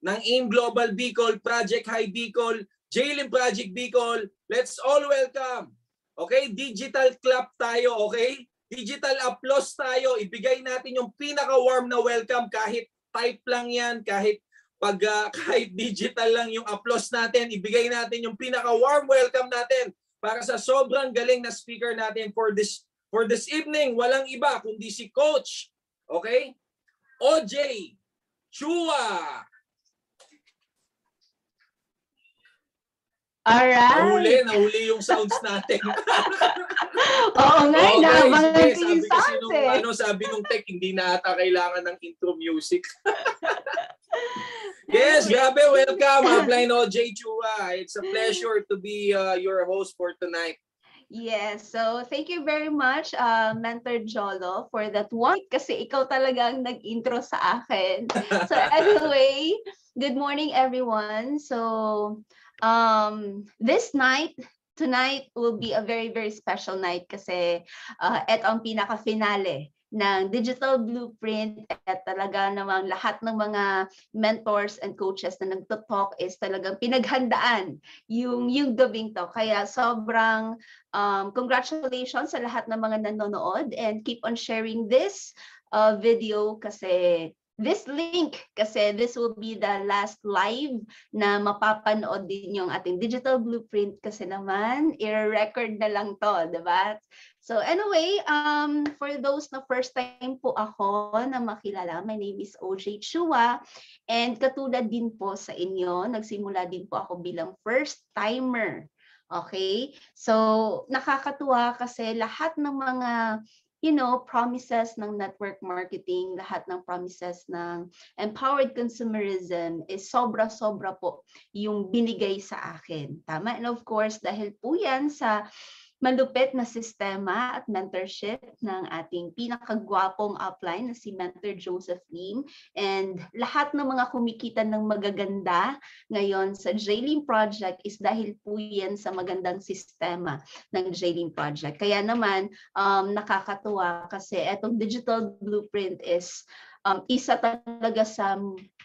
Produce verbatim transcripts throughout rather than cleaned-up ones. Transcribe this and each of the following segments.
ng AIM Global Bicol, Project High Bicol, J-Lim Project Bicol. Let's all welcome. Okay? Digital clap tayo, okay? Digital applause tayo. Ibigay natin yung pinaka-warm na welcome kahit type lang yan, kahit pag uh, kahit digital lang yung applause natin, ibigay natin yung pinaka-warm welcome natin para sa sobrang galing na speaker natin for this for this evening. Walang iba kundi si Coach, okay? O J Chua. Alright. Nahuli, nahuli yung sounds natin. Oo nga, okay, nabangan sige, ko yung sabi kasi sounds nung, eh. ano, sabi nung tech, hindi na ata kailangan ng intro music. Yes, grabe, welcome, Upline O J Chua. It's a pleasure to be uh, your host for tonight. Yes, so thank you very much, uh, Mentor Jolo, for that one. Kasi ikaw talaga ang nag-intro sa akin. So anyway, good morning everyone. So um, this night, tonight will be a very, very special night kasi uh, eto ang pinaka-finale ng Digital Blueprint at talaga namang lahat ng mga mentors and coaches na nagto-talk is talagang pinaghandaan yung yung gabing to. Kaya sobrang um, congratulations sa lahat ng mga nanonood and keep on sharing this uh, video kasi this link kasi this will be the last live na mapapanood din yung ating Digital Blueprint kasi naman i-record na lang to, diba? So anyway, um, for those na first time po ako na makilala, my name is O J Chua and katulad din po sa inyo, nagsimula din po ako bilang first timer. Okay? So nakakatuwa kasi lahat ng mga you know, promises ng network marketing, lahat ng promises ng empowered consumerism is sobra-sobra po yung binigay sa akin. Tama? And of course, dahil po yan sa malupit na sistema at mentorship ng ating pinakagwapong upline na si Mentor Joseph Lim and lahat ng mga kumikita ng magaganda ngayon sa J-Lim Project is dahil po yan sa magandang sistema ng J-Lim Project. Kaya naman um, nakakatuwa kasi etong Digital Blueprint is um, isa talaga sa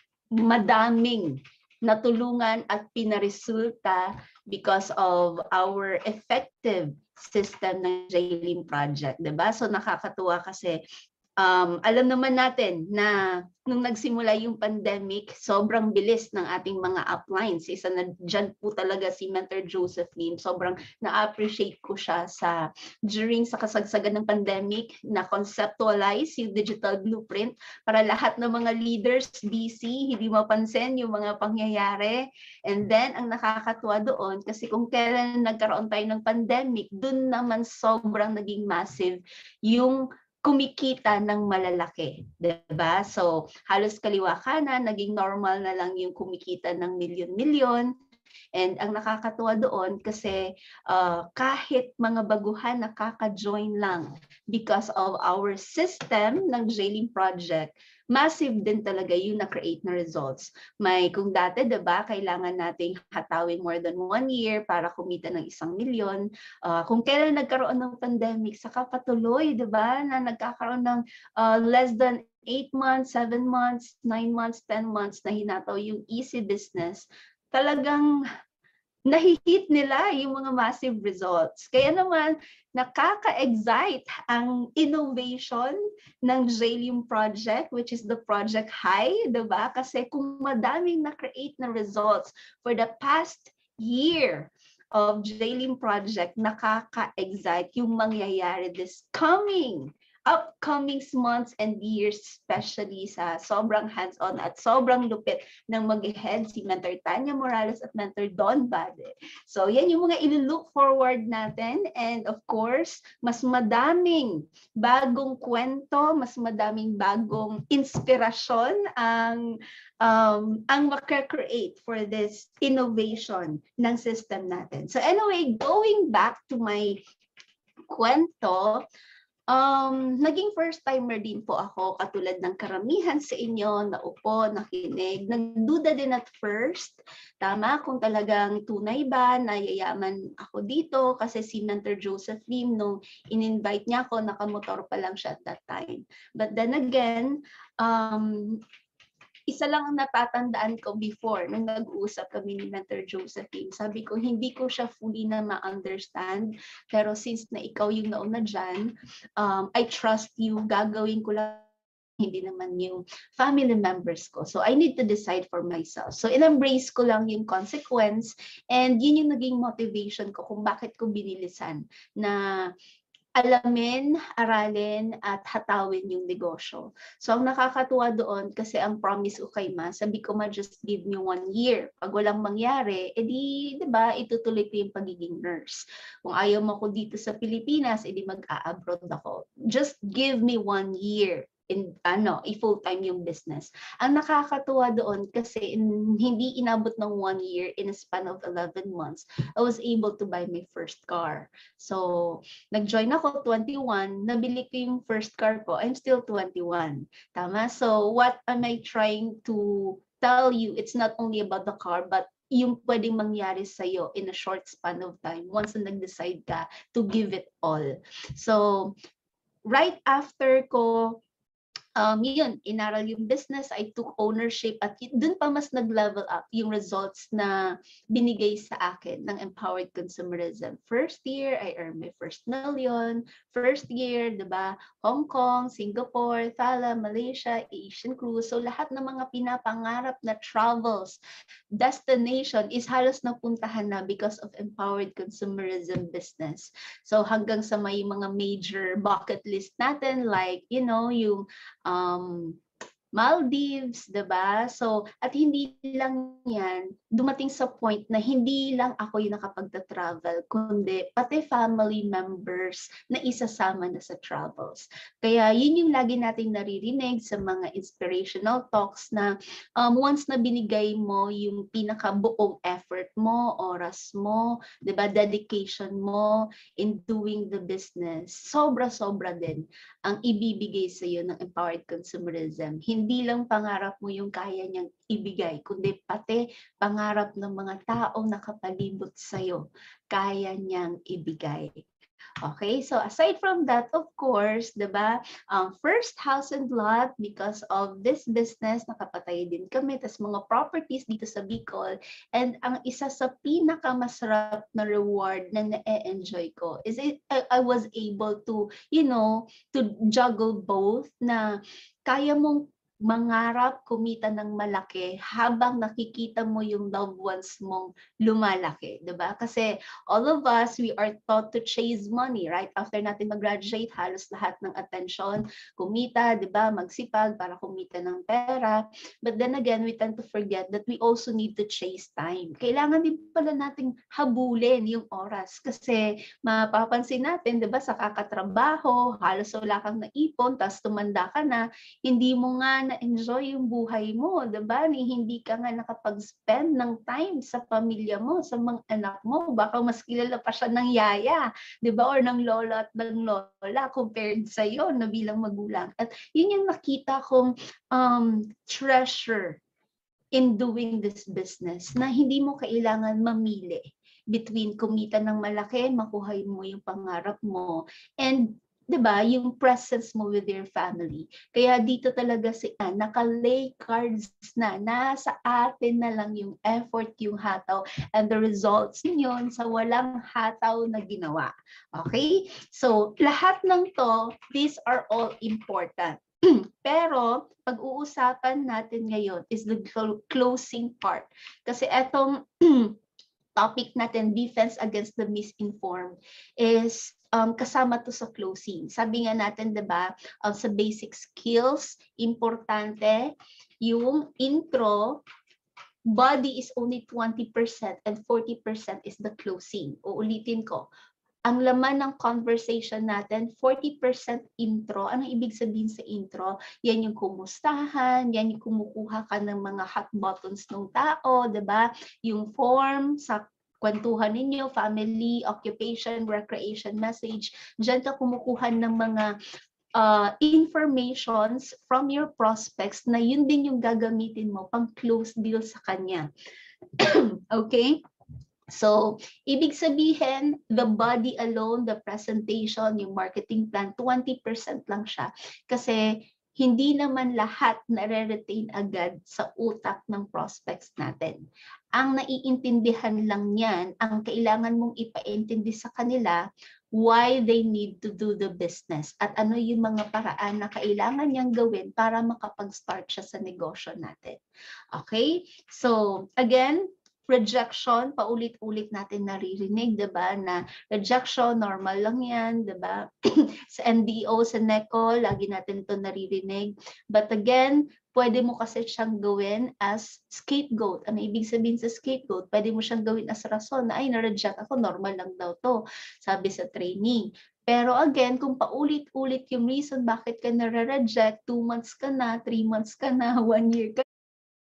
madaming natulungan at pinaresulta because of our effective system ng J-Lim Project, diba? So nakakatuwa kasi um, alam naman natin na nung nagsimula yung pandemic, sobrang bilis ng ating mga uplines. Isa na dyan po talaga si Mentor Joseph Lim. Sobrang na-appreciate ko siya sa during sa kasagsagan ng pandemic na conceptualize yung Digital Blueprint para lahat ng mga leaders busy, hindi mapansin yung mga pangyayari. And then, ang nakakatuwa doon, kasi kung kailan nagkaroon tayo ng pandemic, dun naman sobrang naging massive yung kumikita ng malalaki, diba? So, halos kaliwa kanan, naging normal na lang yung kumikita ng milyon-milyon. And ang nakakatuwa doon kasi uh, kahit mga baguhan nakaka-join lang because of our system ng J-Lim Project, massive din talaga yung na-create na results. May kung dati, diba, kailangan nating hatawin more than one year para kumita ng isang milyon. Uh, kung kailan nagkaroon ng pandemic, saka patuloy, diba, na nagkakaroon ng uh, less than eight months, seven months, nine months, ten months na hinataw yung easy business, talagang nahihit nila yung mga massive results. Kaya naman, nakaka-excite ang innovation ng J-Lim Project, which is the Project High, diba? Kasi kung madaming na-create na results for the past year of J-Lim Project, nakaka-excite yung mangyayari this coming upcoming months and years, especially sa sobrang hands-on at sobrang lupit ng mag-head si Mentor Tanya Morales at Mentor Don Bade. So yan yung mga ilo-look forward natin, and of course, mas madaming bagong kwento, mas madaming bagong inspirasyon ang um, ang maka-create for this innovation ng system natin. So anyway, going back to my kwento, Um, naging first timer din po ako katulad ng karamihan sa inyo, naupo, nakinig, nagduda din at first, tama, kung talagang tunay ba na yayaman ako dito kasi si Mentor Joseph Lim nung in-invite niya ako, nakamotor pa lang siya at that time. But then again, um, isa lang ang natatandaan ko before nung nag-uusap kami ni Mentor Josephine. Sabi ko, hindi ko siya fully na ma-understand. Pero since na ikaw yung nauna dyan, um, I trust you, gagawin ko lang hindi naman yung family members ko. So I need to decide for myself. So in-embrace ko lang yung consequence and yun yung naging motivation ko kung bakit ko binilisan na alamin, aralin, at hatawin yung negosyo. So ang nakakatuwa doon, kasi ang promise ko kay Ma, sabi ko, Ma, just give me one year. Pag walang mangyari, edi, di ba, itutuloy ko yung pagiging nurse. Kung ayaw mo ko dito sa Pilipinas, edi mag-a-abroad ako. Just give me one year. In, ano, i-full-time yung business. Ang nakakatuwa doon kasi in, hindi inabot ng one year, in a span of eleven months, I was able to buy my first car. So, nag-join ako twenty-one, nabili ko yung first car ko, I'm still twenty-one. Tama? So, what am I trying to tell you? It's not only about the car, but yung pwedeng mangyari sa'yo in a short span of time once na nag-decide ka to give it all. So, right after ko Um, yun, inaral yung business, I took ownership at dun pa mas nag-level up yung results na binigay sa akin ng empowered consumerism. First year, I earned my first million. First year, diba, Hong Kong, Singapore, Thailand, Malaysia, Asian cruise. So lahat ng mga pinapangarap na travels, destination is halos napuntahan na because of empowered consumerism business. So hanggang sa may mga major bucket list natin like, you know, yung um Maldives, diba? So, at hindi lang yan, dumating sa point na hindi lang ako yung nakapagta-travel, kundi pati family members na isasama na sa travels. Kaya yun yung lagi nating naririnig sa mga inspirational talks na um, once na binigay mo yung pinakabuong effort mo, oras mo, diba, dedication mo in doing the business, sobra-sobra din ang ibibigay sa iyo ng empowered consumerism. Hindi lang pangarap mo yung kaya niyang ibigay, kundi pati pangarap ng mga taong nakapalibot sa iyo, kaya niyang ibigay. Okay, so aside from that, of course, diba, um, first house and lot, because of this business, nakapatay din kami, tas mga properties dito sa Bicol, and ang isa sa pinakamasarap na reward na na-enjoy ko is it, I, I was able to, you know, to juggle both na kaya mong mangarap, kumita ng malaki habang nakikita mo yung loved ones mong lumalaki, diba? Kasi all of us, we are taught to chase money, right? After natin mag-graduate, halos lahat ng attention, kumita, diba? Magsipag para kumita ng pera. But then again, we tend to forget that we also need to chase time. Kailangan din pala nating habulin yung oras kasi mapapansin natin, diba? Sa kakatrabaho, halos wala kang naipon, tapos tumanda ka na, hindi mo nga na-enjoy yung buhay mo, diba? Ni hindi ka nga nakapag-spend ng time sa pamilya mo, sa mga anak mo. Baka mas kilala pa siya ng yaya, diba? Or ng lola at ng lola compared sa iyo na bilang magulang. At yun yung nakita kong um, treasure in doing this business, na hindi mo kailangan mamili between kumita ng malaki, makuha mo yung pangarap mo, and diba, yung presence mo with your family. Kaya dito talaga si uh, naka-lay cards na, nasa atin na lang yung effort, yung hataw, and the results yun sa walang hataw na ginawa. Okay? So, lahat ng to, these are all important. Pero, pag-uusapan natin ngayon is the closing part. Kasi etong topic natin, defense against the misinformed, is um, kasama to sa closing. Sabi nga natin, diba, uh, sa basic skills, importante yung intro, body is only twenty percent and forty percent is the closing. Uulitin ko. Ang laman ng conversation natin, forty percent intro. Anong ibig sabihin sa intro? Yan yung kumustahan, yan yung kumukuha ka ng mga hot buttons ng tao, diba? Yung form sa kwentuhan ninyo, family, occupation, recreation, message. Diyan ka kumukuha ng mga uh, informations from your prospects na yun din yung gagamitin mo pang close deal sa kanya. Okay? So, ibig sabihin, the body alone, the presentation, yung marketing plan, twenty percent lang siya. Kasi hindi naman lahat nare-retain agad sa utak ng prospects natin. Ang naiintindihan lang niyan, ang kailangan mong ipaintindi sa kanila, why they need to do the business at ano yung mga paraan na kailangan niyang gawin para makapag-start siya sa negosyo natin. Okay? So, again, rejection, paulit-ulit natin naririnig, diba? Na rejection, normal lang yan, diba? Sa N D O, sa N E C O, lagi natin ito naririnig. But again, pwede mo kasi siyang gawin as scapegoat. Ano ibig sabihin sa scapegoat? Pwede mo siyang gawin as rason na, ay, na-reject ako, normal lang daw to, sabi sa training. Pero again, kung paulit-ulit yung reason bakit ka na-reject, two months ka na, three months ka na, one year ka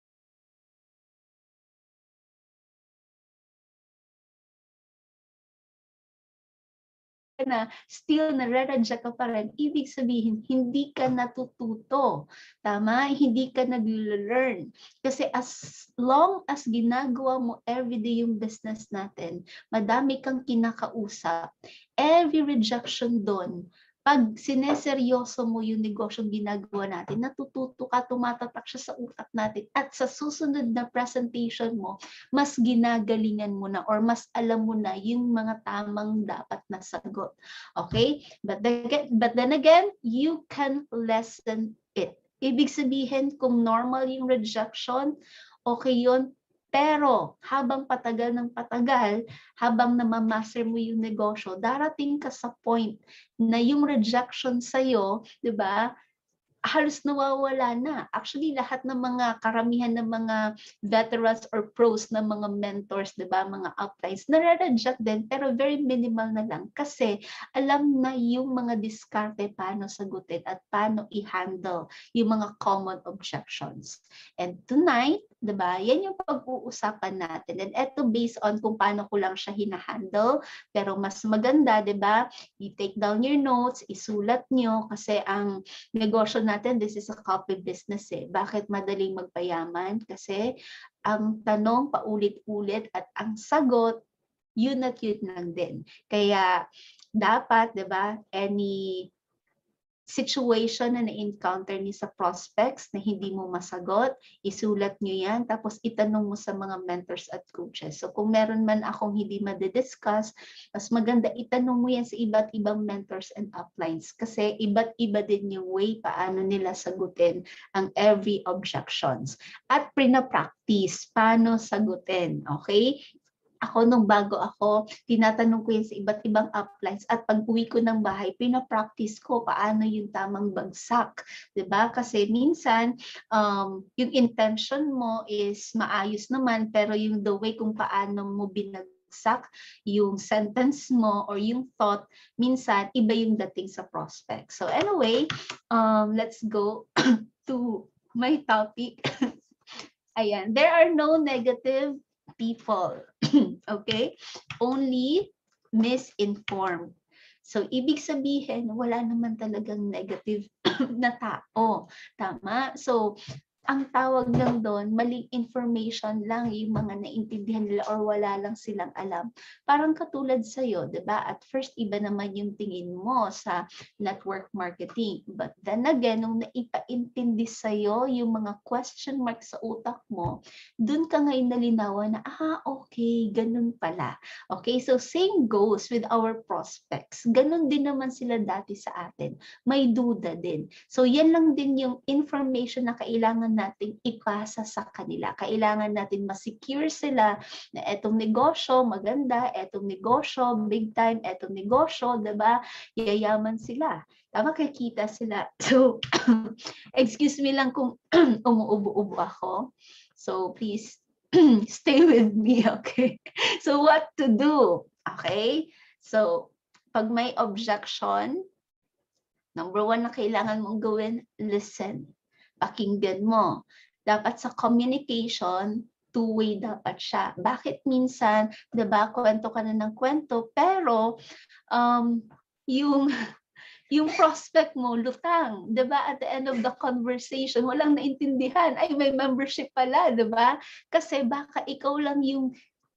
na, still nare-reject ka pa rin, ibig sabihin, hindi ka natututo. Tama? Hindi ka nag-learn. Kasi as long as ginagawa mo everyday yung business natin, madami kang kinakausap, every rejection doon, pag sineseryoso mo yung negosyong ginagawa natin, natututo ka, tumatatak siya sa utak natin, at sa susunod na presentation mo, mas ginagalingan mo na or mas alam mo na yung mga tamang dapat na sagot. Okay? But then, but then again, you can lessen it. Ibig sabihin, kung normal yung rejection, okay yun. Pero habang patagal ng patagal, habang namamaster mo yung negosyo, darating ka sa point na yung rejection sa'yo, di ba, halos nawawala na. Actually, lahat ng mga karamihan ng mga veterans or pros na mga mentors, di ba, mga uplines, nare-reject din, pero very minimal na lang kasi alam na yung mga diskarte paano sagutin at paano i-handle yung mga common objections. And tonight, di ba, yan yung pag-uusapan natin. And eto based on kung paano ko lang siya hinahandle, pero mas maganda, di ba, i-take down your notes, isulat nyo kasi ang negosyo natin, this is a copy business eh. Bakit madaling magpayaman? Kasi ang tanong paulit-ulit at ang sagot, yun at yun lang din. Kaya dapat, di ba, any situation na na-encounter niyo sa prospects na hindi mo masagot, isulat niyo yan, tapos itanong mo sa mga mentors at coaches. So kung meron man akong hindi madidiscuss, mas maganda itanong mo yan sa iba't ibang mentors and uplines kasi iba't iba din yung way paano nila sagutin ang every objections. At pina-practice paano sagutin, okay? Ako, nung bago ako, tinatanong ko yan sa iba't ibang uplines at pag uwi ko ng bahay, pina-practice ko paano yung tamang bagsak. Diba? Kasi minsan, um, yung intention mo is maayos naman, pero yung the way kung paano mo binagsak, yung sentence mo or yung thought, minsan, iba yung dating sa prospect. So anyway, um, let's go to my topic. Ayan, there are no negative people. Okay? Only misinformed. So, ibig sabihin, wala naman talagang negative na tao. Tama? So, ang tawag lang doon, maling information lang yung mga naintindihan nila or wala lang silang alam. Parang katulad sa'yo, di ba? At first, iba naman yung tingin mo sa network marketing. But then again, nung naipaintindi sa'yo yung mga question mark sa utak mo, dun ka ngayon nalinawan na, ah, okay, ganun pala. Okay, so same goes with our prospects. Ganun din naman sila dati sa atin. May duda din. So yan lang din yung information na kailangan nating ipasa sa kanila. Kailangan natin ma-secure sila na etong negosyo maganda, etong negosyo big time, etong negosyo, diba? Yayaman sila. Tama, kikita sila. So, excuse me lang kung umuubo-ubo ako. So, please stay with me, okay? So, what to do? Okay? So, pag may objection, number one na kailangan mong gawin, listen. Pakinggan mo. Dapat sa communication, two-way dapat siya. Bakit minsan, diba, kwento ka na ng kwento, pero um, yung, yung prospect mo, lutang. Diba, at the end of the conversation, walang naintindihan. Ay, may membership pala, diba? Kasi baka ikaw lang yung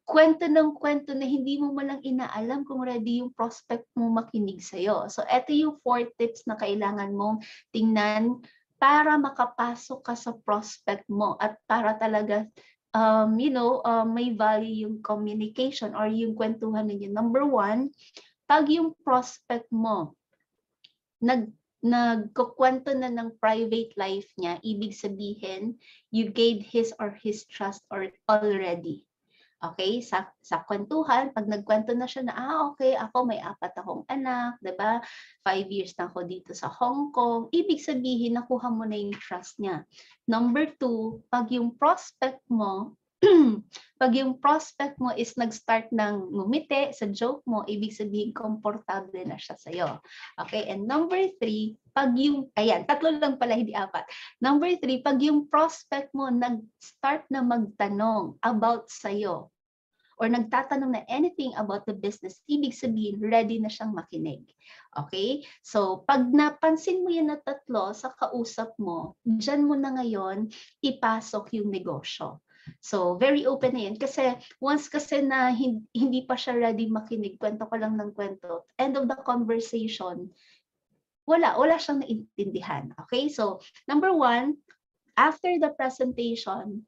kwento ng kwento na hindi mo malang inaalam kung ready yung prospect mo makinig sa'yo. So, eto yung four tips na kailangan mong tingnan para makapasok ka sa prospect mo at para talaga, um, you know, uh, may value yung communication or yung kwentuhan ninyo. Number one, pag yung prospect mo, nag nagkukwento na ng private life niya, ibig sabihin, you gained his or his trust or already. Okay, sa sa kwentuhan, pag nagkwento na siya na, ah, okay, ako may apat akong anak, 'di ba? Five years na ako dito sa Hong Kong. Ibig sabihin, nakuha mo na yung trust niya. Number two, pag yung prospect mo, pag yung prospect mo is nag-start ng ngumiti sa joke mo, ibig sabihin, komportable na siya sa'yo. Okay, and number three, pag yung, ayan, tatlo lang pala, hindi apat. Number three, pag yung prospect mo nag-start na magtanong about sa'yo, or nagtatanong na anything about the business, ibig sabihin, ready na siyang makinig. Okay? So, pag napansin mo yan na tatlo sa kausap mo, dyan mo na ngayon ipasok yung negosyo. So, very open na yan. Kasi once kasi na hindi pa siya ready makinig, kwento ko lang ng kwento, end of the conversation, wala, wala siyang naintindihan. Okay? So, number one, after the presentation,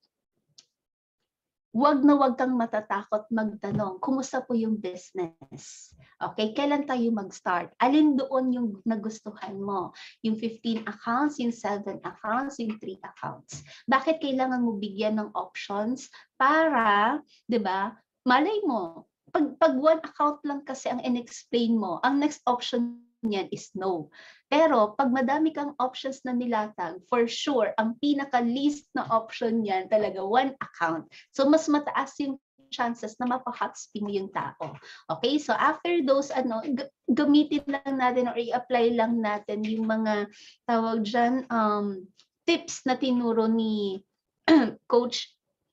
wag na wag kang matatakot magtanong, kumusta po yung business? Okay, kailan tayo mag-start? Alin doon yung nagustuhan mo? Yung fifteen accounts, yung seven accounts, yung three accounts. Bakit kailangan mo bigyan ng options para, 'di ba? Malay mo, pag pag one account lang kasi ang in-explain mo, ang next option niyan is no. Pero pag madami kang options na nilatag, for sure, ang pinaka-least na option niyan talaga one account. So mas mataas yung chances na mapa-hotspin mo yung tao. Okay? So after those, ano, gamitin lang natin or i-apply lang natin yung mga tawag dyan, um, tips na tinuro ni Coach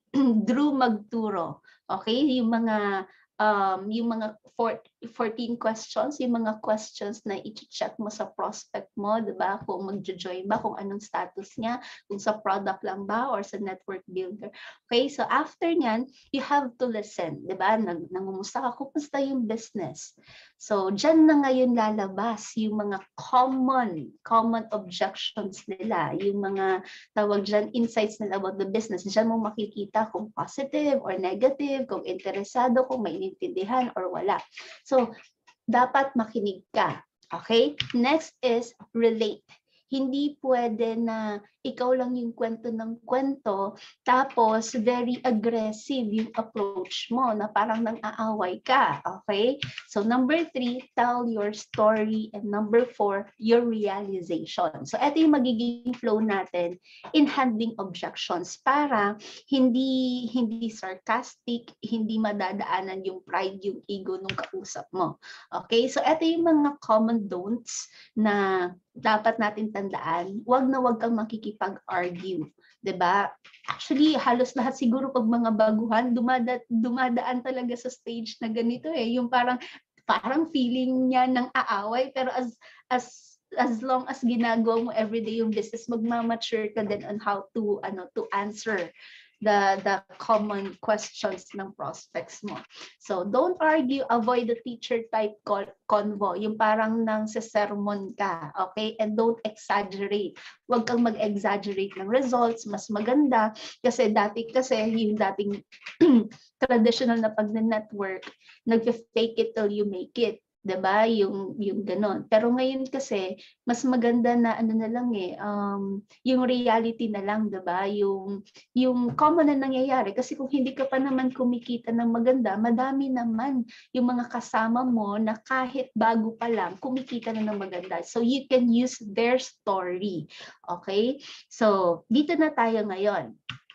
Drew Magturo. Okay? Yung mga um, yung mga fourteen questions, yung mga questions na i-check mo sa prospect mo, di ba? Kung mag-join ba, kung anong status niya, kung sa product lang ba or sa network builder. Okay, so after nyan, you have to listen, di ba? Nang, nangumusta ka, kumusta yung business? So, dyan na ngayon lalabas yung mga common, common objections nila, yung mga tawag dyan, insights nila about the business. Dyan mo makikita kung positive or negative, kung interesado, kung may intindihan or wala. So, dapat makinig ka. Okay? Next is relate. Hindi pwede na ikaw lang yung kwento ng kwento, tapos very aggressive yung approach mo na parang nang-aaway ka. Okay? So number three, tell your story. And number four, your realization. So ito yung magiging flow natin in handling objections para hindi hindi sarcastic, hindi madadaanan yung pride, yung ego nung kausap mo. Okay? So ito yung mga common don'ts na dapat natin tandaan. Wag na wag kang makikipag-argue, 'di ba? Actually, halos lahat siguro pag mga baguhan dumada, dumadaan talaga sa stage na ganito eh, yung parang parang feeling niya ng aaway, pero as as as long as ginagawa mo everyday yung business, magma-mature ka din on how to ano to answer the the common questions ng prospects mo. So don't argue, avoid the teacher type convo, yung parang nang sa sermon ka, okay? And don't exaggerate. Huwag kang mag-exaggerate ng results, mas maganda kasi dati kasi yung dating traditional na pag-network, nag-fake it till you make it. 'Di ba? Yung yung ganon. Pero ngayon kasi mas maganda na ano na lang eh, um, yung reality na lang, 'di ba? Yung yung common na nangyayari kasi kung hindi ka pa naman kumikita ng maganda, madami naman yung mga kasama mo na kahit bago pa lang kumikita na ng maganda. So you can use their story. Okay? So dito na tayo ngayon.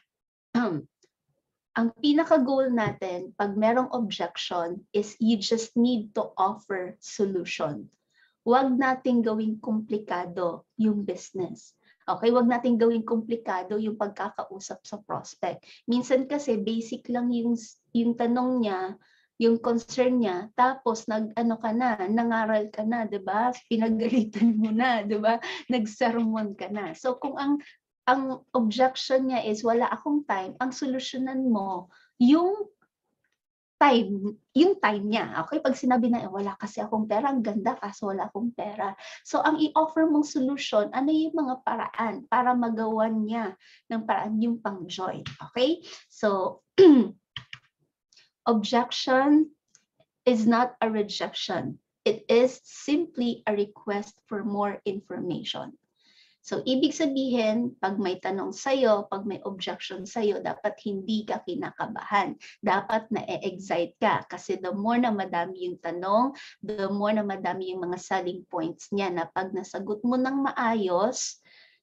Ang pinaka-goal natin pag merong objection is you just need to offer solution. Huwag nating gawing komplikado yung business. Okay, huwag nating gawing komplikado yung pagkakausap sa prospect. Minsan kasi basic lang yung yung tanong niya, yung concern niya, tapos nag-ano ka na, nangaral ka na, 'di ba? Pinagalitan mo na, 'di ba? Nag-sermon ka na. So kung ang ang objection niya is wala akong time, ang solusyonan mo yung time, yung time niya. Okay, pag sinabi na, eh, wala kasi akong pera, ang ganda kaso wala akong pera. So ang i-offer mong solution, ano yung mga paraan para magawan niya ng paraan yung pang-join. Okay? So objection is not a rejection. It is simply a request for more information. So, ibig sabihin, pag may tanong sa'yo, pag may objection sa'yo, dapat hindi ka kinakabahan. Dapat na-excite ka. Kasi the more na madami yung tanong, the more na madami yung mga selling points niya na pag nasagot mo ng maayos,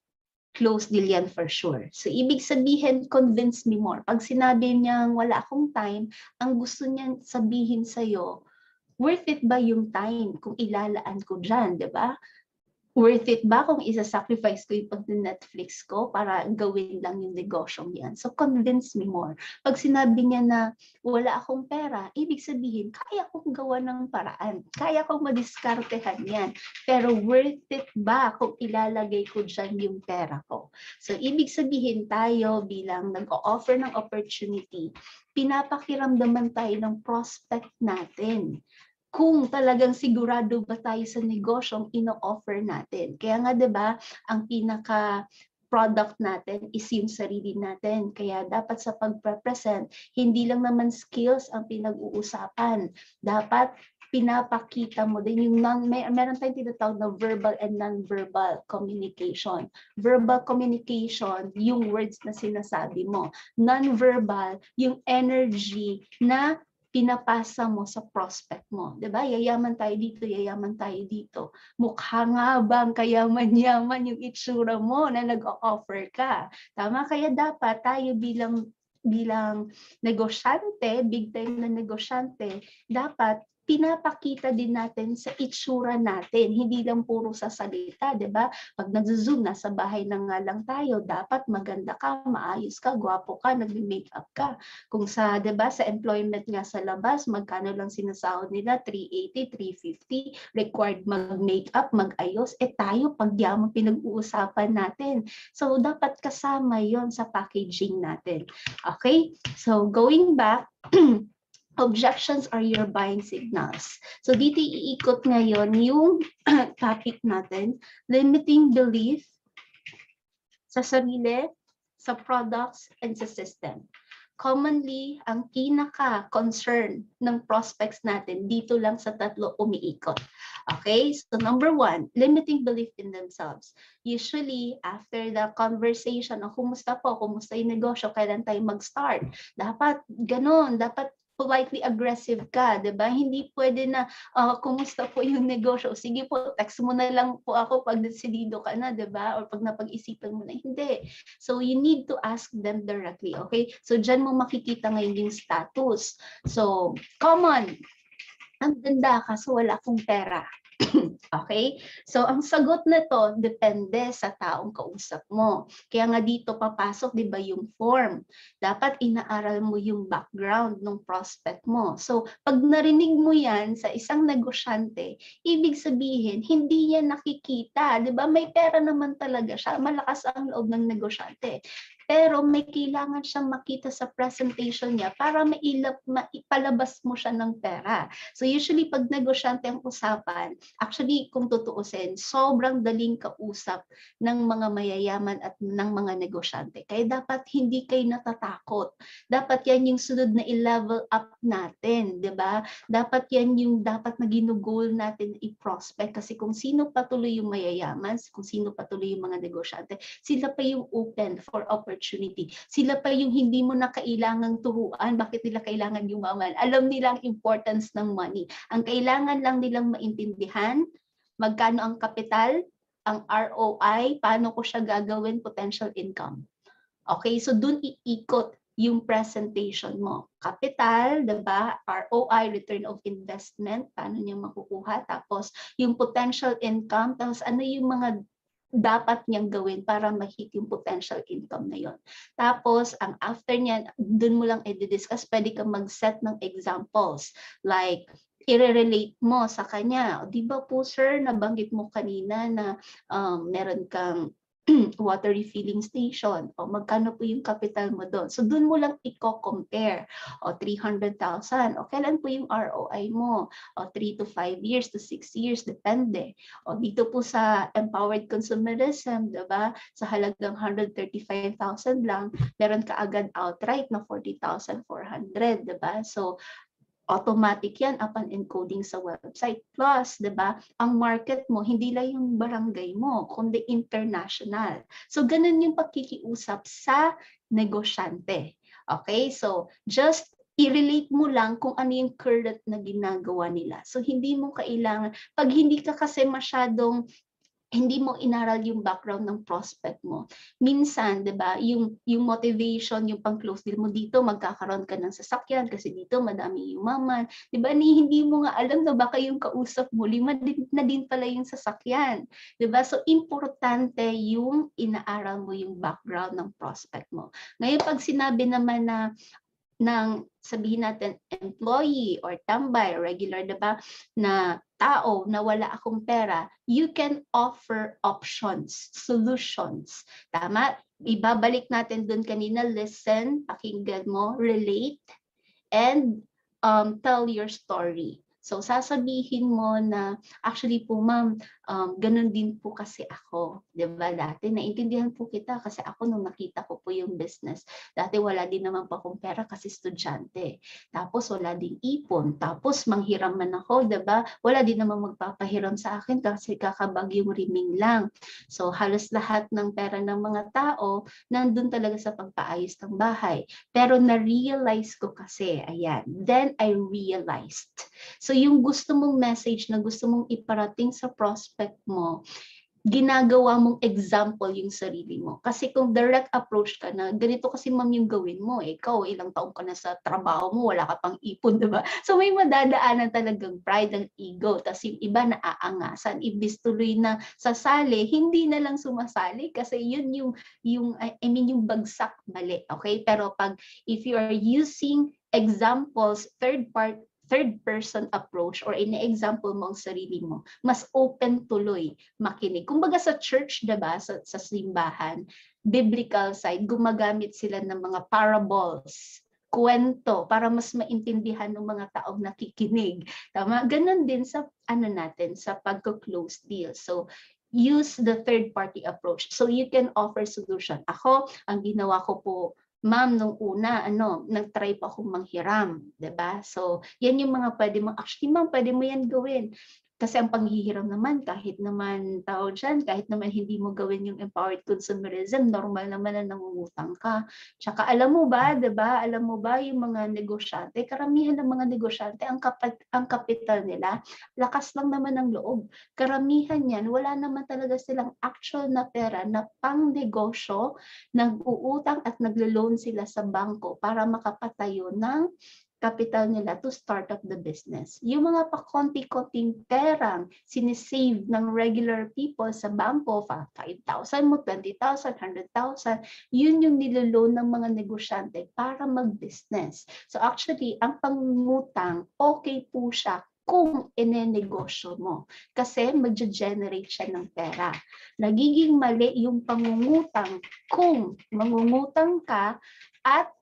close deal yan for sure. So, ibig sabihin, convince me more. Pag sinabi niyang wala akong time, ang gusto niyan sabihin sa'yo, worth it ba yung time kung ilalaan ko dyan, di ba? Worth it ba kung isa-sacrifice ko yung pag-Netflix ko para gawin lang yung negosyong yan? So, convince me more. Pag sinabi niya na wala akong pera, ibig sabihin, kaya kong gawa ng paraan. Kaya kong madiskartehan yan. Pero worth it ba kung ilalagay ko dyan yung pera ko? So, ibig sabihin tayo bilang nag-o-offer ng opportunity, pinapakiramdaman tayo ng prospect natin. Kung talagang sigurado ba tayo sa negosyong ino-offer natin. Kaya nga 'di ba, ang pinaka product natin is yung sarili natin. Kaya dapat sa pagpe-present, hindi lang naman skills ang pinag-uusapan. Dapat pinapakita mo din yung non, may, meron tayong tinatawag na verbal and non-verbal communication. Verbal communication, yung words na sinasabi mo. Non-verbal, yung energy na pinapasa mo sa prospect mo. Diba? Yayaman tayo dito, yayaman tayo dito. Mukha nga bang kayaman-yaman yung itsura mo na nag-o-offer ka? Tama? Kaya dapat tayo bilang bilang negosyante, big time na negosyante, dapat pinapakita din natin sa itsura natin, hindi lang puro sa salita, di ba? Pag nag-zoom, nasa bahay na nga lang tayo, dapat maganda ka, maayos ka, gwapo ka, nag-makeup ka. Kung sa, di ba, sa employment nga sa labas, magkano lang sinasahod nila, three eighty, three fifty, required mag-makeup, mag-ayos, eh tayo, pagyaman pinag-uusapan natin. So, dapat kasama yon sa packaging natin. Okay? So, going back, objections are your buying signals. So dito iikot ngayon yung topic natin, limiting belief sa sarili, sa products, and sa system. Commonly, ang pinaka-concern ng prospects natin dito lang sa tatlo umiikot. Okay? So number one, limiting belief in themselves. Usually, after the conversation, oh, kumusta po, kumusta yung negosyo, kailan tayo mag-start? Dapat ganon, dapat politely aggressive ka, 'di ba? Hindi pwede na uh, kumusta po yung negosyo. Sige po, text mo na lang po ako pag decidido ka na, 'di ba? Or pag napag-isipan mo na. Hindi. So you need to ask them directly, okay? So diyan mo makikita ngayon yung status. So, common. Ang ganda kaso wala akong pera. Okay? So, ang sagot na to, depende sa taong kausap mo. Kaya nga dito papasok, di ba, yung form. Dapat inaaral mo yung background ng prospect mo. So, pag narinig mo yan sa isang negosyante, ibig sabihin, hindi yan nakikita. Di ba? May pera naman talaga siya. Malakas ang loob ng negosyante. Pero may kailangan siyang makita sa presentation niya para mailap, maipalabas mo siya ng pera. So usually pag negosyante ang usapan, actually kung tutuusin, sobrang daling kausap ng mga mayayaman at ng mga negosyante. Kaya dapat hindi kayo natatakot. Dapat yan yung sunod na i-level up natin, di ba? Dapat yan yung dapat na ginugol natin i-prospect. Kasi kung sino patuloy yung mayayaman, kung sino patuloy yung mga negosyante, sila pa yung open for opportunity. Sila pa yung hindi mo na kailangang turuan bakit nila kailangan yumaman. Alam nila ang importance ng money. Ang kailangan lang nilang maintindihan, magkano ang kapital, ang R O I, paano ko siya gagawin, potential income. Okay, so dun iikot yung presentation mo. Capital, diba? R O I, return of investment, paano niya makukuha. Tapos yung potential income, tapos ano yung mga dapat niyang gawin para ma-hit yung potential income na yon. Tapos, ang after niyan, dun mo lang i-discuss, pwede kang mag-set ng examples. Like, i-relate mo sa kanya. Di ba po, sir, nabanggit mo kanina na um, meron kang water refilling station, o magkano po yung capital mo doon. So doon mo lang i-compare. O three hundred thousand, o kailan po yung R O I mo? O three to five years to six years, depende. O dito po sa empowered consumerism, diba? Sa halagang one hundred thirty-five thousand lang, meron ka agad outright na forty thousand four hundred, diba? So automatic yan upon encoding sa website. Plus, di ba, ang market mo, hindi lang yung barangay mo, kundi international. So, ganun yung pakikiusap sa negosyante. Okay? So, just i-relate mo lang kung ano yung current na ginagawa nila. So, hindi mo kailangan, pag hindi ka kasi masyadong hindi mo inaral yung background ng prospect mo. Minsan, 'di ba, yung yung motivation, yung pang-close deal mo dito, magkakaroon ka ng sasakyan kasi dito madami yumaman. 'Di ba, ni hindi mo nga alam na baka yung kausap mo lima din, na din pala yung sasakyan. 'Di ba? So importante yung inaaral mo yung background ng prospect mo. Ngayon pag sinabi naman na ng sabihin natin employee or tambay, regular, diba, na tao na wala akong pera, you can offer options, solutions. Tama? Ibabalik natin dun kanina, listen, pakinggan mo, relate, and um, tell your story. So sasabihin mo na, actually po ma'am, um, ganun din po kasi ako. Diba dati, naintindihan po kita kasi ako nung nakita ko po yung business. Dati wala din naman po akong pera kasi estudyante. Tapos wala din ipon. Tapos manghiram man ako, diba? Wala din naman magpapahiram sa akin kasi kakabagyong riming lang. So halos lahat ng pera ng mga tao nandun talaga sa pagpaayos ng bahay. Pero na-realize ko kasi, ayan, then I realized. So yung gusto mong message na gusto mong iparating sa prospect mo, ginagawa mong example yung sarili mo. Kasi kung direct approach ka na, ganito kasi ma'am yung gawin mo, eh, ikaw ilang taong ka na sa trabaho mo, wala ka pang ipon, diba? So may madadaanan talagang pride and ego, tapos yung iba na aangasan, ibis tuloy na sasali, hindi na lang sumasali kasi yun yung, yung I mean yung bagsak mali, okay? Pero pag if you are using examples, third part, third person approach or ine-example mo ang sarili mo, mas open tuloy makinig. Kumbaga sa church, diba, sa, sa simbahan, biblical side, gumagamit sila ng mga parables, kwento, para mas maintindihan ng mga taong nakikinig. Tama? Ganon din sa ano natin, sa pagko-close deal. So, use the third party approach. So you can offer solution. Ako, ang ginawa ko po, ma'am, nung una, ano, nag-try pa akong manghiram, 'di ba? So, yan yung mga pwede mo, actually, ma'am, pwede mo yan gawin. Kasi ang panghihiram naman, kahit naman tao dyan, kahit naman hindi mo gawin yung empowered consumerism, normal naman na nangungutang ka. Tsaka alam mo ba, 'di ba? Alam mo ba yung mga negosyante, karamihan ng mga negosyante, ang kapat, ang kapital nila, lakas lang naman ng loob. Karamihan yan, wala naman talaga silang actual na pera na pang negosyo, nag-uutang at naglo-loan sila sa bangko para makapatayo ng capital nila to start up the business. Yung mga pakonti-konting perang sinisave ng regular people sa bangko, five thousand mo, twenty thousand, one hundred thousand, yun yung niloloan ng mga negosyante para mag-business. So actually, ang pangungutang, okay po siya kung ine-negosyo mo. Kasi mag-generate siya ng pera. Nagiging mali yung pangungutang kung mangungutang ka at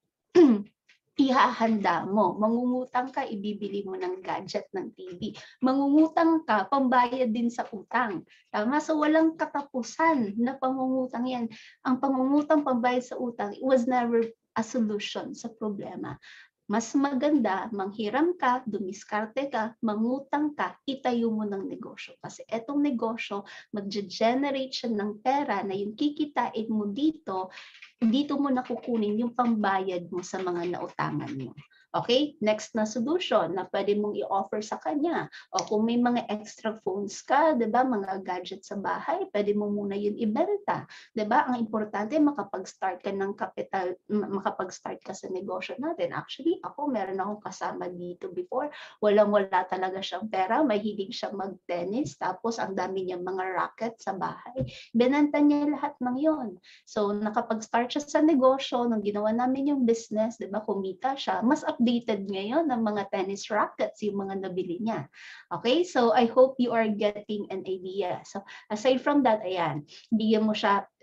ihahanda mo. Mangungutang ka, ibibili mo ng gadget ng T V. Mangungutang ka, pambayad din sa utang. Tama? So walang katapusan na pangungutang yan. Ang pangungutang, pambayad sa utang, it was never a solution sa problema. Mas maganda, manghiram ka, dumiskarte ka, mangutang ka, itayo mo ng negosyo. Kasi etong negosyo, mag-generate siya ng pera na yung kikitain mo dito, dito mo nakukunin yung pambayad mo sa mga nautangan mo. Okay? Next na solution na pwede mong i-offer sa kanya. O kung may mga extra phones ka, 'di ba, mga gadget sa bahay, pwede mo muna yun ibenta. 'Di ba? Ang importante, makapag-start ka ng capital, makapag-start ka sa negosyo natin. Actually, ako, meron akong kasama dito before. Walang-wala talaga siyang pera. Mahilig siya mag-tennis. Tapos, ang dami niyang mga racket sa bahay. Binenta niya lahat ng yon. So, nakapag-start siya sa negosyo. Nung ginawa namin yung business, 'di ba, kumita siya. Mas updated ngayon ng mga tennis rackets, yung mga nabili niya. Okay? So, I hope you are getting an idea. So, aside from that, ayan, bigyan mo siya,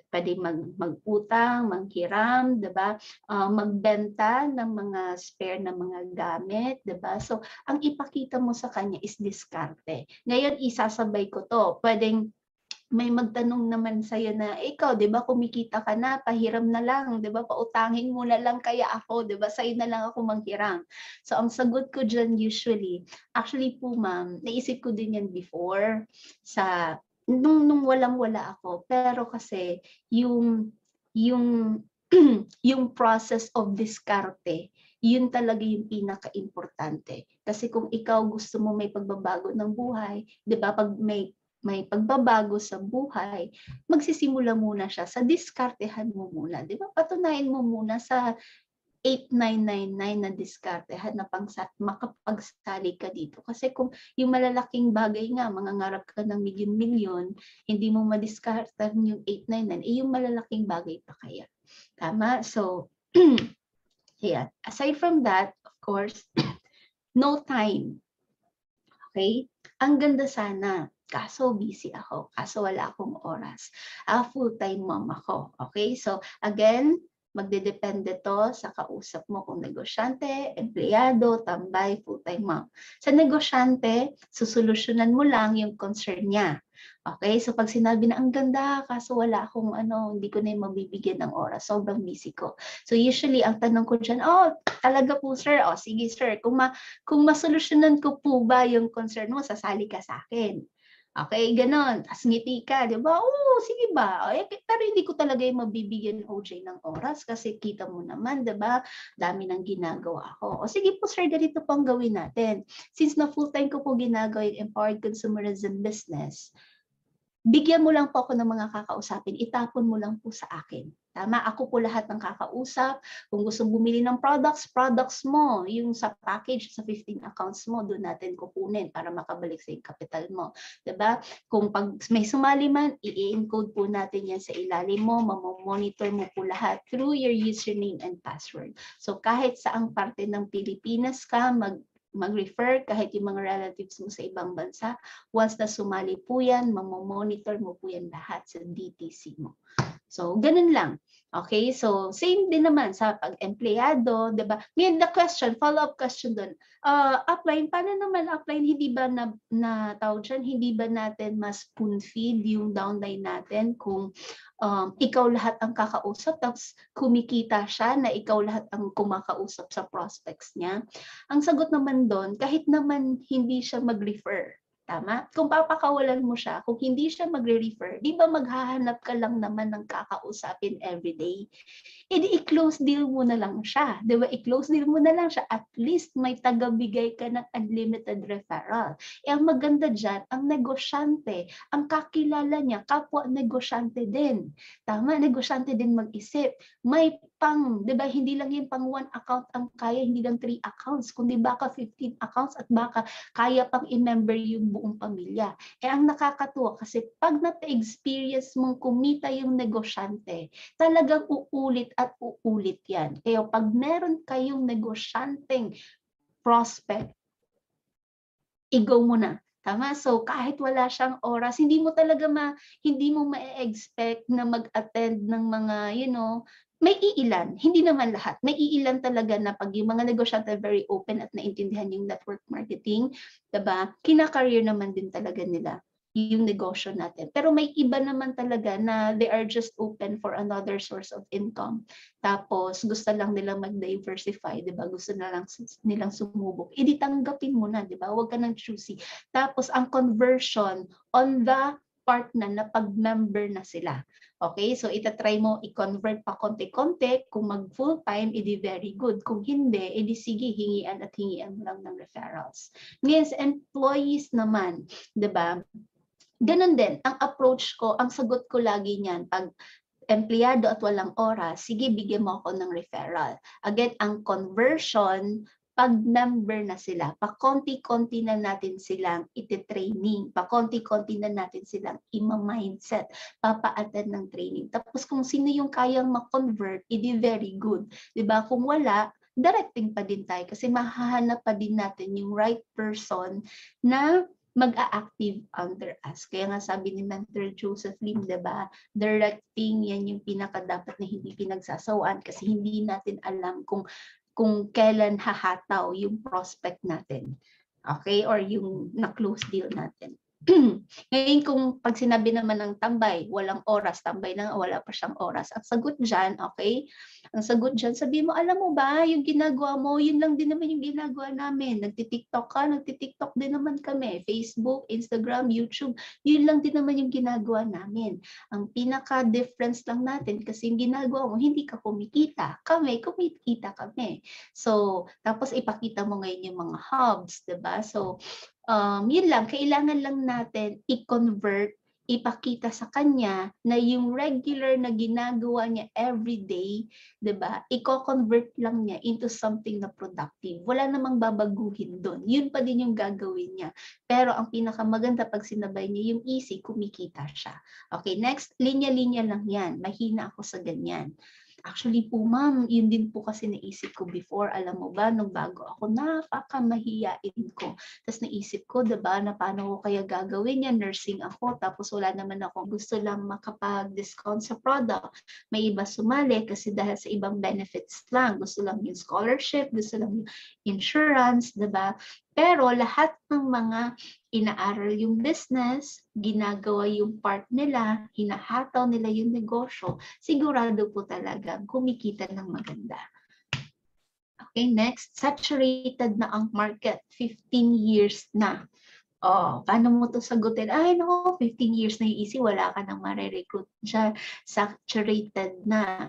pwede mag, mag-utang, manghiram, diba? Uh, magbenta ng mga spare na mga gamit, diba? So, ang ipakita mo sa kanya is diskarte. Ngayon, isasabay ko to. Pwedeng may magtanong naman sa'yo na, ikaw, di ba, kumikita ka na, pahiram na lang, di ba, pautangin mo na lang kaya ako, di ba, sa'yo na lang ako manghiram. So, ang sagot ko dyan usually, actually po ma'am, naisip ko din yan before, sa, nung, nung walang-wala ako, pero kasi, yung, yung, yung process of diskarte, yun talaga yung pinaka-importante. Kasi kung ikaw gusto mo may pagbabago ng buhay, di ba, pag may may pagbabago sa buhay, magsisimula muna siya sa diskartehan mo muna. Di ba? Patunayan mo muna sa eight nine nine nine na diskartehan na pang makapagsali ka dito. Kasi kung yung malalaking bagay nga, mangangarap ka ng milyon-milyon, hindi mo madiskartehan yung eight nine nine, eh yung malalaking bagay pa kaya. Tama? So, yeah. Aside from that, of course, no time. Okay? Ang ganda sana. Kaso busy ako, kaso wala akong oras. Uh, full-time mom ako. Okay? So, again, magdedepende to sa kausap mo kung negosyante, empleyado, tambay, full-time mom. Sa negosyante, susolusyonan mo lang yung concern niya. Okay? So, pag sinabi na ang ganda, kaso wala akong ano, hindi ko na yung mabibigyan ng oras. Sobrang busy ko. So, usually, ang tanong ko dyan, oh, talaga po, sir. Oh, sige, sir. Kung, ma kung masolusyonan ko po ba yung concern mo, sasali ka sa akin. Okay, ganon. As ngiti ka, di ba? Oo, sige ba? Eh, pero hindi ko talaga yung mabibigyan O J ng oras kasi kita mo naman, di ba? Dami ng ginagawa ko. O sige po, sir, ganito pang gawin natin. Since na full-time ko po ginagawa yung empowered consumerism business, bigyan mo lang po ako ng mga kakausapin, itapon mo lang po sa akin. Tama? Ako po lahat ng kakausap. Kung gusto bumili ng products, products mo, yung sa package, sa fifteen accounts mo, doon natin kukunin para makabalik sa yung capital mo. Diba? Kung pag may sumali man, i-encode po natin yan sa ilalim mo, mamomonitor mo po lahat through your username and password. So kahit saang parte ng Pilipinas ka, mag mag-refer kahit yung mga relatives mo sa ibang bansa, once na sumali po yan, mamomonitor mo po yan lahat sa D T C mo. So, ganun lang. Okay? So, same din naman sa pag-empleyado, di ba? Ngayon, the question, follow-up question dun. Uh, upline, paano naman upline, hindi ba na, na tawag dyan, hindi ba natin mas spoon feed yung downline natin kung um, ikaw lahat ang kakausap, tapos kumikita siya na ikaw lahat ang kumakausap sa prospects niya? Ang sagot naman doon, kahit naman hindi siya mag-refer, tama? Kung papakawalan mo siya, kung hindi siya magre-refer, di ba maghahanap ka lang naman ng kakausapin everyday? E di i-close deal mo na lang siya. Di ba? I-close deal mo na lang siya. At least may tagabigay ka ng unlimited referral. E ang maganda dyan, ang negosyante, ang kakilala niya, kapwa negosyante din. Tama? Negosyante din mag-isip. May pang, di ba? Hindi lang yung pang one account ang kaya, hindi lang three accounts, kundi baka fifteen accounts at baka kaya pang i-member yung buong pamilya. Eh ang nakakatuwa kasi pag nata-experience mong kumita yung negosyante, talagang uulit at uulit yan. Kaya pag meron kayong negosyanteng prospect, i-go mo na. Tama? So kahit wala siyang oras, hindi mo talaga ma, hindi mo ma-expect na mag-attend ng mga, you know, may iilan, hindi naman lahat. May iilan talaga na pag yung mga negosyante very open at naintindihan yung network marketing, diba? Kina-career naman din talaga nila yung negosyo natin. Pero may iba naman talaga na they are just open for another source of income. Tapos gusto lang nilang mag-diversify, 'di ba? Gusto na lang nilang sumubok. E di tanggapin mo na, 'di ba? Huwag ka nang choosy. Tapos ang conversion on the part na na pag-member na sila. Okay? So itatry mo i-convert pa konti-konti. Kung mag full-time, edi very good. Kung hindi, edi sige, hingian at hingian mo lang ng referrals. Ngayon, sa employees naman, 'di ba? Ganun din, ang approach ko, ang sagot ko lagi niyan, pag empleyado at walang oras, sige, bigyan mo ako ng referral. Again, ang conversion, pag member na sila, pakonti-konti na natin silang iti-training, pakonti-konti na natin silang ima-mindset, papa-attend ng training. Tapos kung sino yung kayang ma-convert, edi very good. Diba? Kung wala, directing pa din tayo kasi mahahanap pa din natin yung right person na mag-a-active under us. Kaya nga sabi ni Mentor Joseph Lim, diba? Directing, yan yung pinaka dapat na hindi pinagsasawaan kasi hindi natin alam kung kung kailan hahataw yung prospect natin. Okay? Or yung na-close deal natin. Ngayon kung pag sinabi naman ng tambay, walang oras, tambay na wala pa siyang oras. Ang sagot dyan, okay? Ang sagot dyan, sabi mo, alam mo ba, yung ginagawa mo, yun lang din naman yung ginagawa namin. Nagtitiktok ka, nagtitiktok din naman kami. Facebook, Instagram, YouTube, yun lang din naman yung ginagawa namin. Ang pinaka-difference lang natin, kasi yung ginagawa mo, hindi ka kumikita. Kami, kumikita kami. So, tapos ipakita mo ngayon yung mga hubs, diba? So, Um, yun lang, kailangan lang natin i-convert, ipakita sa kanya na yung regular na ginagawa niya everyday, diba? I-convert lang niya into something na productive. Wala namang babaguhin doon. Yun pa din yung gagawin niya. Pero ang pinakamaganda pag sinabay niya yung easy, kumikita siya. Okay, next, linya-linya lang yan. Mahina ako sa ganyan. Actually po ma'am, yun din po kasi naisip ko before, alam mo ba, nung bago ako, napakamahiyain ko. Tapos naisip ko, diba, na paano ko kaya gagawin yan, nursing ako, tapos wala naman ako, gusto lang makapag-discount sa product. May iba sumali kasi dahil sa ibang benefits lang, gusto lang yung scholarship, gusto lang yung insurance, diba? Pero lahat ng mga inaaral yung business, ginagawa yung part nila, hinahataw nila yung negosyo, sigurado po talaga kumikita ng maganda. Okay, next, saturated na ang market, fifteen years na. Oh, paano mo to sagutin? Ay, no, fifteen years na yung easy, wala ka nang mare-recruit dyan, saturated na.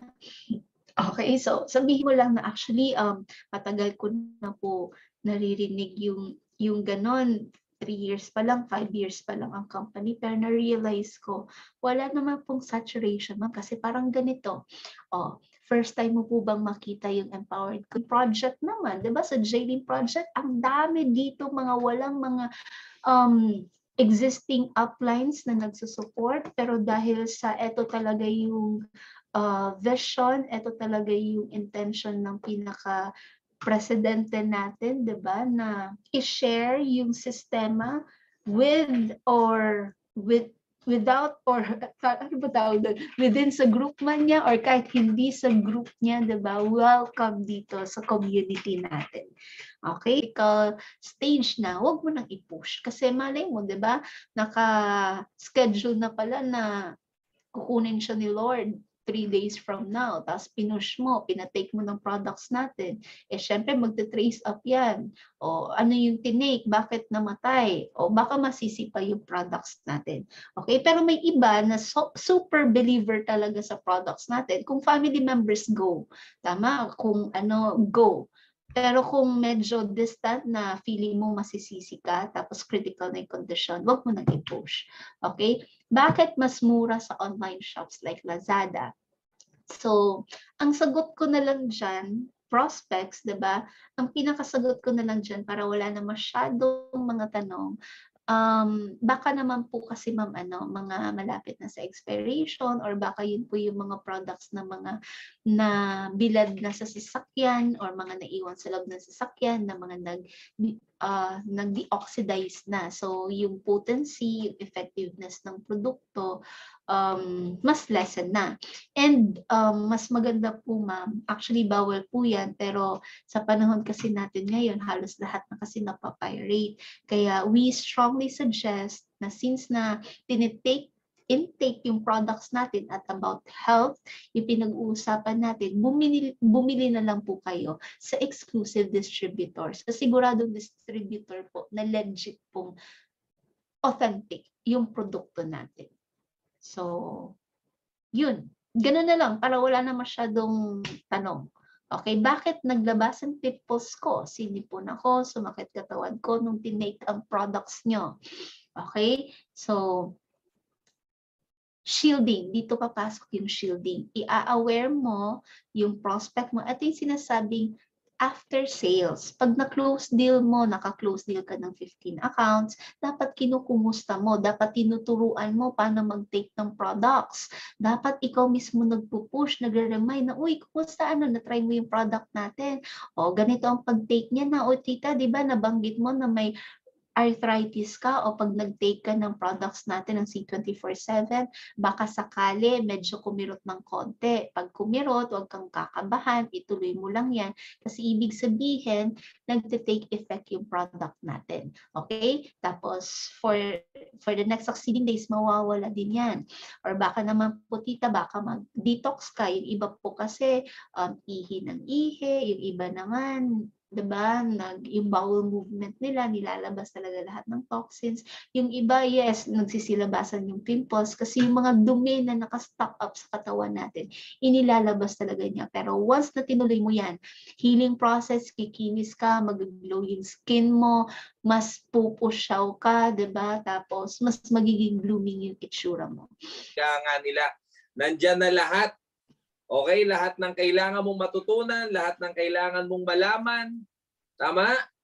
Okay, so sabihin mo lang na actually, um, matagal ko na po naririnig yung, yung ganon, three years pa lang, five years pa lang ang company, pero na-realize ko, wala naman pong saturation man kasi parang ganito. Oh, first time mo po bang makita yung Empowered Project naman, di ba? Sa J-Link Project, ang dami dito mga walang mga um, existing uplines na nagsusupport, pero dahil sa eto talaga yung uh, vision, eto talaga yung intention ng pinaka presidente natin, 'di ba, na i-share yung sistema with or with without or ano ba tawag doon, within sa group man niya or kahit hindi sa group niya, 'di ba? Welcome dito sa community natin. Okay, ikaw stage na, wag mo nang i-push kasi malay mo, 'di ba? Naka-schedule na pala na kukunin siya ni Lord three days from now, tapos pinush mo, pinatake mo ng products natin, eh syempre magte-trace up yan. O ano yung tinake, bakit namatay, o baka masisi pa yung products natin. Okay, pero may iba na so, super believer talaga sa products natin. Kung family members go, tama, kung ano, go. Pero kung medyo distant na feeling mo masisisi ka, tapos critical na yung condition, wag mo nang i-push. Okay? Bakit mas mura sa online shops like Lazada? So, ang sagot ko na lang dyan, prospects, diba? Ang pinakasagot ko na lang dyan para wala na masyadong mga tanong, Um, baka naman po kasi ma'am ano, mga malapit na sa expiration or baka yun po yung mga products na mga na bilad na sa sasakyan or mga naiwan sa loob ng sasakyan na mga nag uh, nag-deoxidize na. So yung potency, yung effectiveness ng produkto um, mas lessen na. And um, mas maganda po ma'am, actually bawal po yan pero sa panahon kasi natin ngayon halos lahat na kasi napapirate. Kaya we strongly suggest na since na tinitake intake yung products natin at about health, yung pinag-uusapan natin, bumili, bumili na lang po kayo sa exclusive distributors. Sa siguradong distributor po na legit pong authentic yung produkto natin. So, yun. Ganun na lang para wala na masyadong tanong. Okay, bakit naglabas ang pimples ko? Sinipon ako, sumakit katawan ko nung tinake ang products nyo. Okay, so shielding, dito papasok yung shielding. I-aware mo yung prospect mo at yung sinasabing after sales. Pag na-close deal mo, naka-close deal ka ng fifteen accounts, dapat kinukumusta mo, dapat tinuturuan mo paano mag-take ng products. Dapat ikaw mismo nagpo-push, nagre-remind na, uy, kumusta, ano, na-try mo yung product natin. O, ganito ang pag-take niya na, o tita, di ba, nabanggit mo na may arthritis ka o pag nag-take ka ng products natin ng C twenty-four seven, baka sakali medyo kumirot ng konti. Pag kumirot, huwag kang kakabahan, ituloy mo lang yan. Kasi ibig sabihin, nagte-take effect yung product natin. Okay? Tapos, for for the next succeeding days, mawawala din yan. Or baka naman po tita, baka mag-detox ka. Yung iba po kasi, um, ihi ng ihi, yung iba naman, diba, nag, yung bowel movement nila, nilalabas talaga lahat ng toxins. Yung iba, yes, nagsisilabasan yung pimples kasi yung mga dumi na nakastock up sa katawan natin, inilalabas talaga niya. Pero once na tinuloy mo yan, healing process, kikinis ka, mag-glow yung skin mo, mas pupusyaw ka, diba? Tapos, mas magiging blooming yung itsura mo. Kaya nga nila, nandyan na lahat. Okay, lahat ng kailangan mong matutunan, lahat ng kailangan mong malaman. Tama?